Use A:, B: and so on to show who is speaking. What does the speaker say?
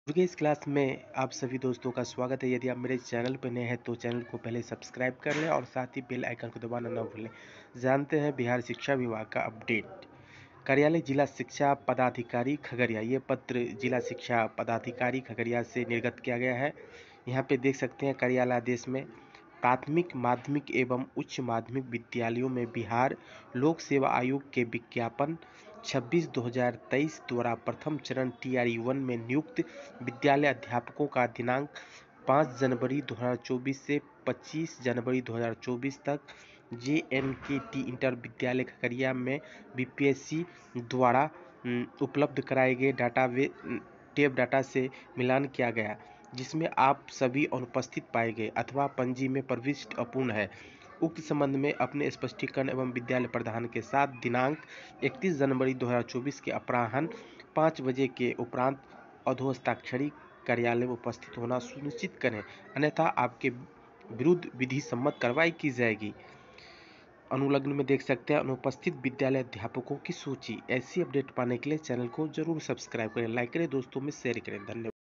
A: क्योंकि इस क्लास में आप सभी दोस्तों का स्वागत है। यदि आप मेरे चैनल पर नए हैं तो चैनल को पहले सब्सक्राइब कर लें और साथ ही बेल आइकन को दबाना न भूलें। जानते हैं बिहार शिक्षा विभाग का अपडेट। कार्यालय जिला शिक्षा पदाधिकारी खगड़िया, ये पत्र जिला शिक्षा पदाधिकारी खगड़िया से निर्गत किया गया है। यहाँ पे देख सकते हैं कार्यालय आदेश में प्राथमिक माध्यमिक एवं उच्च माध्यमिक विद्यालयों में बिहार लोक सेवा आयोग के विज्ञापन 26/2023 द्वारा प्रथम चरण TRE 1 में नियुक्त विद्यालय अध्यापकों का दिनांक 5 जनवरी 2024 से 25 जनवरी 2024 तक JNKT इंटर विद्यालय खगड़िया में BPSC द्वारा उपलब्ध कराए गए टेप डाटा से मिलान किया गया, जिसमें आप सभी अनुपस्थित पाए गए अथवा पंजी में प्रविष्ट अपूर्ण है। उक्त संबंध में अपने स्पष्टीकरण एवं विद्यालय प्रधान के साथ दिनांक 31 जनवरी 2024 के अपराह्न 5 बजे के उपरांत अधोहस्ताक्षरी कार्यालय में उपस्थित होना सुनिश्चित करें, अन्यथा आपके विरुद्ध विधि सम्मत कार्रवाई की जाएगी। अनुलग्न में देख सकते हैं अनुपस्थित विद्यालय अध्यापकों की सूची। ऐसी अपडेट पाने के लिए चैनल को जरूर सब्सक्राइब करें, लाइक करें, दोस्तों में शेयर करें। धन्यवाद।